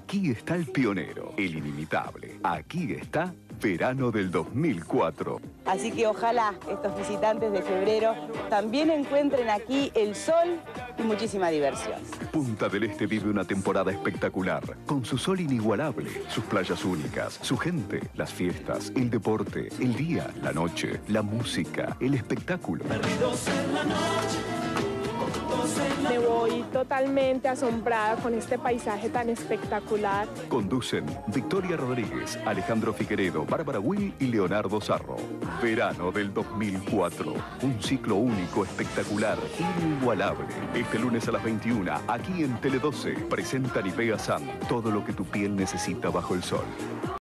Aquí está el pionero, el inimitable. Aquí está verano del 2004. Así que ojalá estos visitantes de febrero también encuentren aquí el sol y muchísima diversión. Punta del Este vive una temporada espectacular, con su sol inigualable, sus playas únicas, su gente, las fiestas, el deporte, el día, la noche, la música, el espectáculo. Perdidos en la noche. Me voy totalmente asombrada con este paisaje tan espectacular. Conducen Victoria Rodríguez, Alejandro Figueredo, Bárbara Will y Leonardo Sarro. Verano del 2004. Un ciclo único, espectacular, inigualable. Este lunes a las 21, aquí en Tele 12, presenta Nivea Sun. Todo lo que tu piel necesita bajo el sol.